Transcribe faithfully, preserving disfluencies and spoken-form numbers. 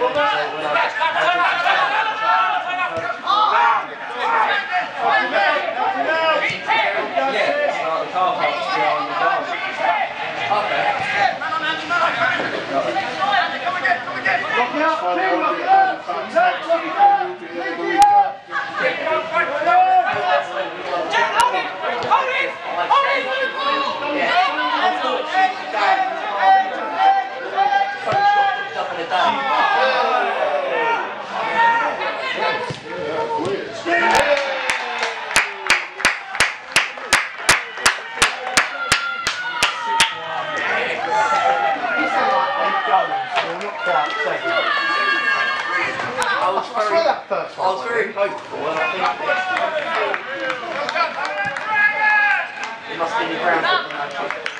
I was very hopeful, and I think it must be the ground.